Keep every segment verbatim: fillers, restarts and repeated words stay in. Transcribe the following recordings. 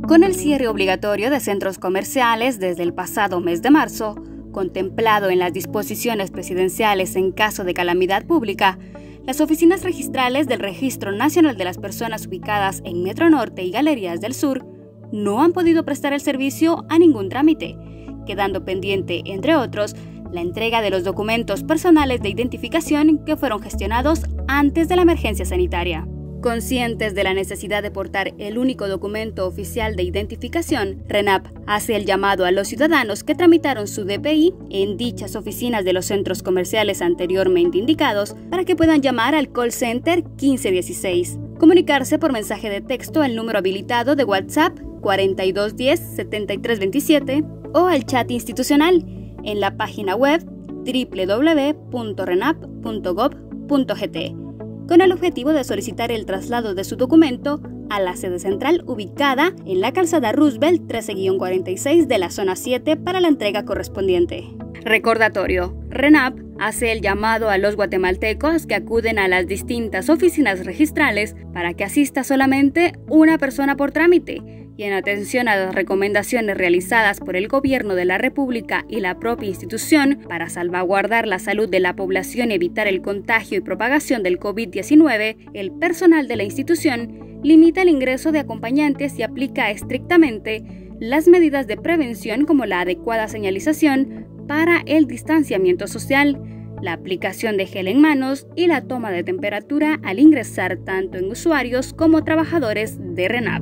Con el cierre obligatorio de centros comerciales desde el pasado mes de marzo, contemplado en las disposiciones presidenciales en caso de calamidad pública, las oficinas registrales del Registro Nacional de las Personas ubicadas en Metro Norte y Galerías del Sur no han podido prestar el servicio a ningún trámite, quedando pendiente, entre otros, la entrega de los documentos personales de identificación que fueron gestionados antes de la emergencia sanitaria. Conscientes de la necesidad de portar el único documento oficial de identificación, RENAP hace el llamado a los ciudadanos que tramitaron su D P I en dichas oficinas de los centros comerciales anteriormente indicados para que puedan llamar al call center quince dieciséis, comunicarse por mensaje de texto al número habilitado de WhatsApp cuarenta y dos diez setenta y tres veintisiete o al chat institucional en la página web doble u doble u doble u punto renap punto gob punto gt, con el objetivo de solicitar el traslado de su documento a la sede central ubicada en la calzada Roosevelt trece guion cuarenta y seis de la zona siete para la entrega correspondiente. Recordatorio: RENAP hace el llamado a los guatemaltecos que acuden a las distintas oficinas registrales para que asista solamente una persona por trámite y en atención a las recomendaciones realizadas por el Gobierno de la República y la propia institución para salvaguardar la salud de la población y evitar el contagio y propagación del COVID diecinueve, el personal de la institución limita el ingreso de acompañantes y aplica estrictamente las medidas de prevención como la adecuada señalización para el distanciamiento social, la aplicación de gel en manos y la toma de temperatura al ingresar tanto en usuarios como trabajadores de RENAP.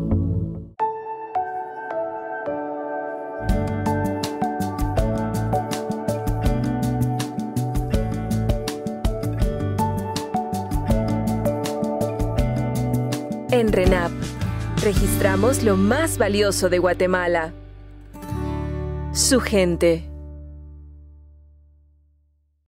En RENAP, registramos lo más valioso de Guatemala: su gente.